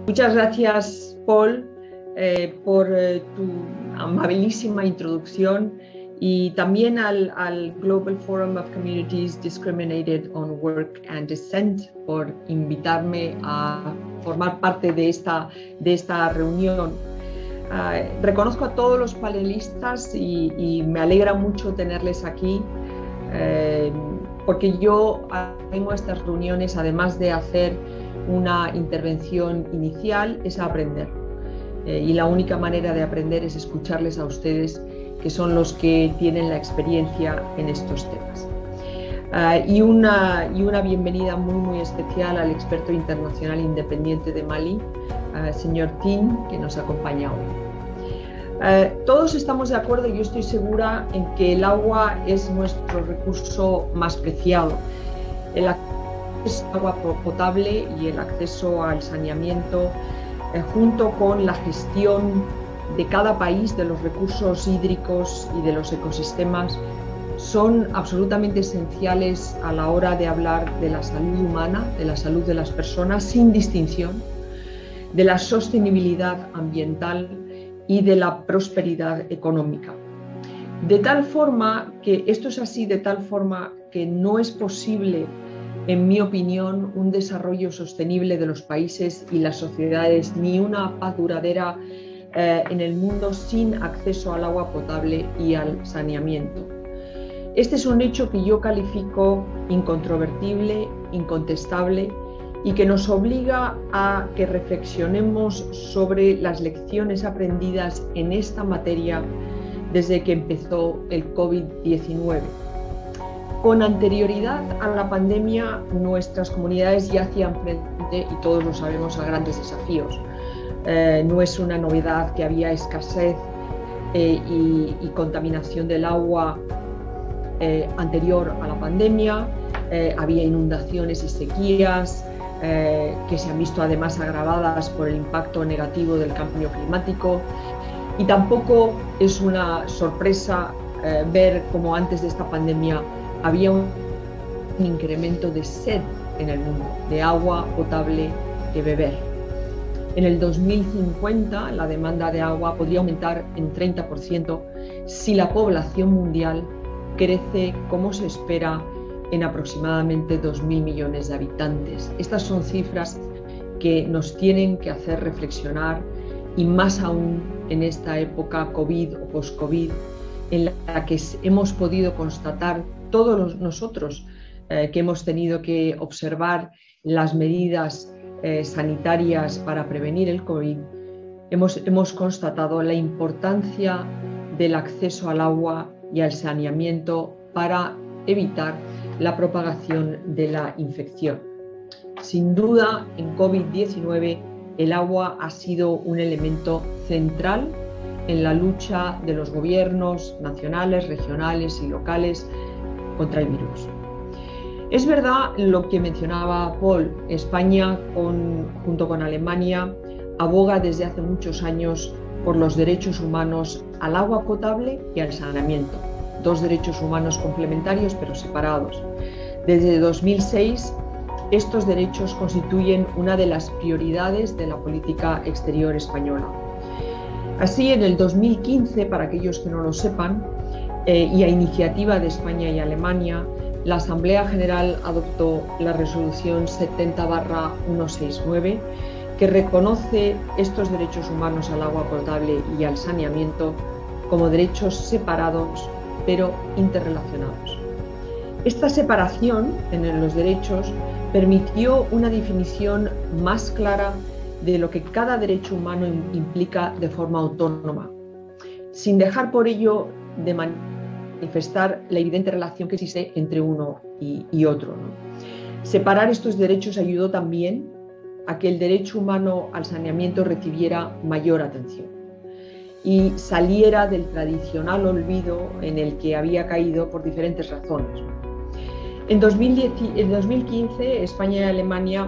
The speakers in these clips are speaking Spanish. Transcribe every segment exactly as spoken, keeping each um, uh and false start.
Muchas gracias, Paul, eh, por eh, tu amabilísima introducción y también al, al Global Forum of Communities Discriminated on Work and Descent por invitarme a formar parte de esta, de esta reunión. Uh, reconozco a todos los panelistas y, y me alegra mucho tenerles aquí, eh, porque yo tengo estas reuniones, además de hacer una intervención inicial, es aprender. Eh, y la única manera de aprender es escucharles a ustedes, que son los que tienen la experiencia en estos temas. Uh, y, una, y una bienvenida muy, muy especial al experto internacional independiente de Mali, uh, señor Tine, que nos acompaña hoy. Uh, todos estamos de acuerdo, y yo estoy segura, en que el agua es nuestro recurso más preciado. El acceso al agua potable y el acceso al saneamiento, eh, junto con la gestión de cada país de los recursos hídricos y de los ecosistemas, son absolutamente esenciales a la hora de hablar de la salud humana, de la salud de las personas, sin distinción, de la sostenibilidad ambiental y de la prosperidad económica. De tal forma que esto es así, de tal forma que no es posible, en mi opinión, un desarrollo sostenible de los países y las sociedades, ni una paz duradera eh, en el mundo sin acceso al agua potable y al saneamiento. Este es un hecho que yo califico incontrovertible, incontestable, y que nos obliga a que reflexionemos sobre las lecciones aprendidas en esta materia desde que empezó el COVID diecinueve. Con anterioridad a la pandemia, nuestras comunidades ya hacían frente, y todos lo sabemos, a grandes desafíos. Eh, no es una novedad que había escasez eh, y, y contaminación del agua eh, anterior a la pandemia, eh, había inundaciones y sequías, Eh, que se han visto además agravadas por el impacto negativo del cambio climático, y tampoco es una sorpresa eh, ver cómo antes de esta pandemia había un incremento de sed en el mundo, de agua potable que beber. En el dos mil cincuenta la demanda de agua podría aumentar en treinta por ciento si la población mundial crece como se espera en aproximadamente dos mil millones de habitantes. Estas son cifras que nos tienen que hacer reflexionar, y más aún en esta época COVID o post-COVID, en la que hemos podido constatar todos los, nosotros eh, que hemos tenido que observar las medidas eh, sanitarias para prevenir el COVID, hemos, hemos constatado la importancia del acceso al agua y al saneamiento para evitar la propagación de la infección. Sin duda, en COVID diecinueve el agua ha sido un elemento central en la lucha de los gobiernos nacionales, regionales y locales contra el virus. Es verdad lo que mencionaba Paul. España, con, junto con Alemania, aboga desde hace muchos años por los derechos humanos al agua potable y al saneamiento. Dos derechos humanos complementarios pero separados. Desde dos mil seis, estos derechos constituyen una de las prioridades de la política exterior española. Así, en el dos mil quince, para aquellos que no lo sepan, eh, y a iniciativa de España y Alemania, la Asamblea General adoptó la resolución setenta barra ciento sesenta y nueve, que reconoce estos derechos humanos al agua potable y al saneamiento como derechos separados pero interrelacionados. Esta separación en los derechos permitió una definición más clara de lo que cada derecho humano implica de forma autónoma, sin dejar por ello de manifestar la evidente relación que existe entre uno y, y otro, ¿no? Separar estos derechos ayudó también a que el derecho humano al saneamiento recibiera mayor atención y saliera del tradicional olvido en el que había caído por diferentes razones. En dos mil diez, en dos mil quince, España y Alemania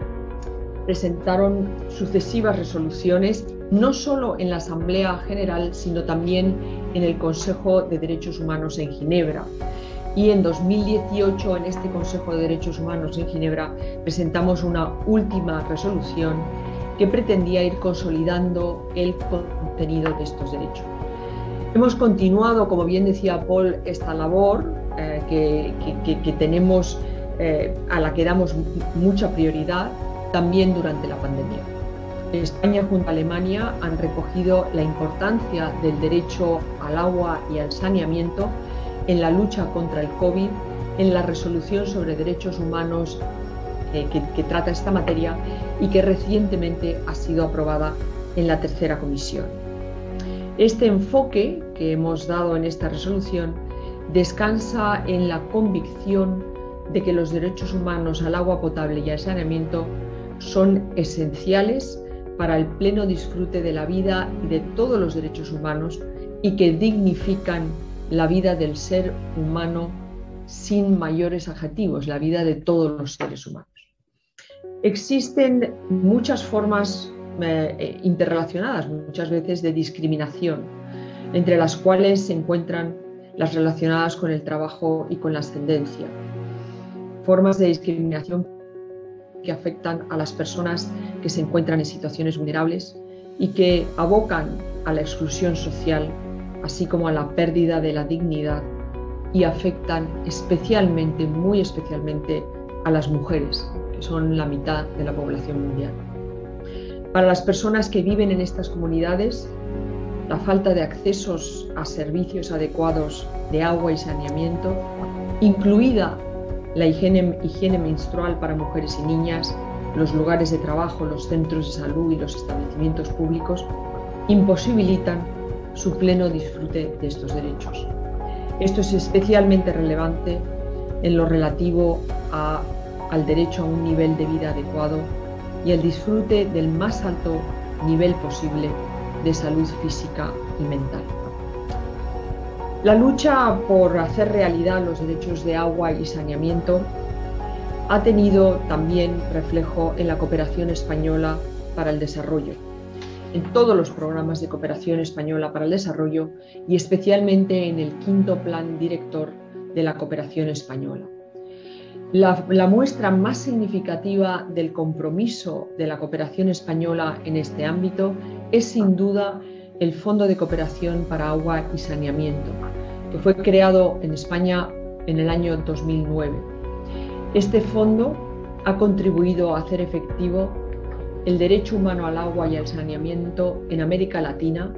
presentaron sucesivas resoluciones, no solo en la Asamblea General, sino también en el Consejo de Derechos Humanos en Ginebra. Y en dos mil dieciocho, en este Consejo de Derechos Humanos en Ginebra, presentamos una última resolución que pretendía ir consolidando el contenido de estos derechos. Hemos continuado, como bien decía Paul, esta labor eh, que, que, que tenemos, eh, a la que damos mucha prioridad también durante la pandemia. España junto a Alemania han recogido la importancia del derecho al agua y al saneamiento en la lucha contra el COVID, en la resolución sobre derechos humanos eh, que, que trata esta materia y que recientemente ha sido aprobada en la tercera comisión. Este enfoque que hemos dado en esta resolución descansa en la convicción de que los derechos humanos al agua potable y al saneamiento son esenciales para el pleno disfrute de la vida y de todos los derechos humanos y que dignifican la vida del ser humano sin mayores adjetivos, la vida de todos los seres humanos. Existen muchas formas eh, interrelacionadas, muchas veces de discriminación, entre las cuales se encuentran las relacionadas con el trabajo y con la ascendencia. Formas de discriminación que afectan a las personas que se encuentran en situaciones vulnerables y que abocan a la exclusión social, así como a la pérdida de la dignidad, y afectan especialmente, muy especialmente, a las mujeres, que son la mitad de la población mundial. Para las personas que viven en estas comunidades, la falta de accesos a servicios adecuados de agua y saneamiento, incluida la higiene, higiene menstrual para mujeres y niñas, los lugares de trabajo, los centros de salud y los establecimientos públicos, imposibilitan su pleno disfrute de estos derechos. Esto es especialmente relevante en lo relativo a, al derecho a un nivel de vida adecuado y al disfrute del más alto nivel posible de salud física y mental. La lucha por hacer realidad los derechos de agua y saneamiento ha tenido también reflejo en la cooperación española para el desarrollo, en todos los programas de cooperación española para el desarrollo y especialmente en el quinto plan director de la cooperación española. La, la muestra más significativa del compromiso de la cooperación española en este ámbito es sin duda el Fondo de Cooperación para Agua y Saneamiento, que fue creado en España en el año dos mil nueve. Este fondo ha contribuido a hacer efectivo el derecho humano al agua y al saneamiento en América Latina,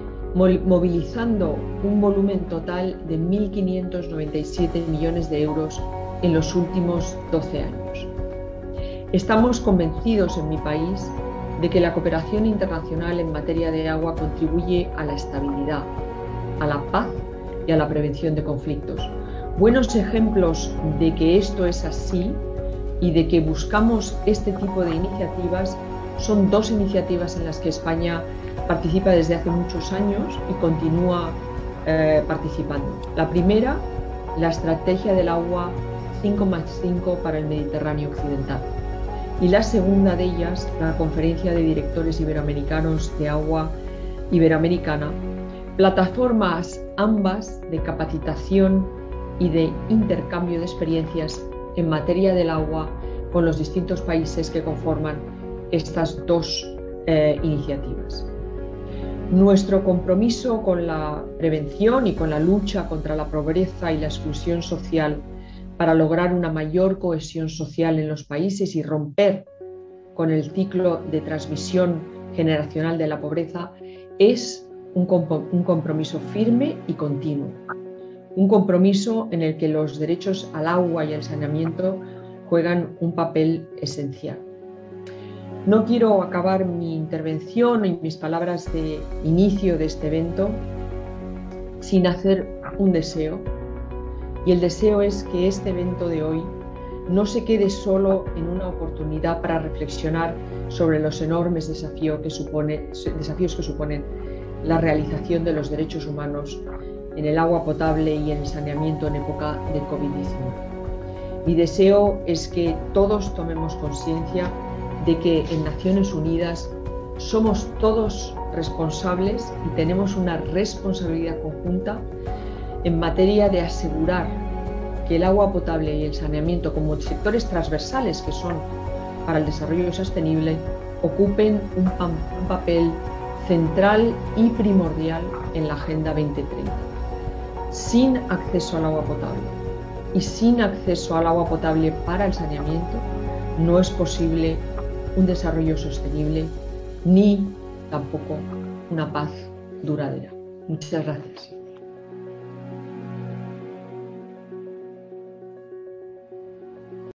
movilizando un volumen total de mil quinientos noventa y siete millones de euros en los últimos doce años. Estamos convencidos en mi país de que la cooperación internacional en materia de agua contribuye a la estabilidad, a la paz y a la prevención de conflictos. Buenos ejemplos de que esto es así y de que buscamos este tipo de iniciativas son dos iniciativas en las que España participa desde hace muchos años y continúa eh, participando. La primera, la Estrategia del Agua cinco más cinco para el Mediterráneo Occidental. Y la segunda de ellas, la Conferencia de Directores Iberoamericanos de Agua Iberoamericana, plataformas ambas de capacitación y de intercambio de experiencias en materia del agua con los distintos países que conforman estas dos eh, iniciativas. Nuestro compromiso con la prevención y con la lucha contra la pobreza y la exclusión social para lograr una mayor cohesión social en los países y romper con el ciclo de transmisión generacional de la pobreza es un, comp- un compromiso firme y continuo. Un compromiso en el que los derechos al agua y al saneamiento juegan un papel esencial. No quiero acabar mi intervención y mis palabras de inicio de este evento sin hacer un deseo. Y el deseo es que este evento de hoy no se quede solo en una oportunidad para reflexionar sobre los enormes desafíos que, supone, desafíos que suponen la realización de los derechos humanos en el agua potable y en el saneamiento en época del COVID diecinueve. Mi deseo es que todos tomemos conciencia de que en Naciones Unidas somos todos responsables y tenemos una responsabilidad conjunta en materia de asegurar que el agua potable y el saneamiento como sectores transversales que son para el desarrollo sostenible ocupen un, un papel central y primordial en la Agenda veinte treinta. Sin acceso al agua potable y sin acceso al agua potable para el saneamiento, no es posible un desarrollo sostenible ni tampoco una paz duradera. Muchas gracias.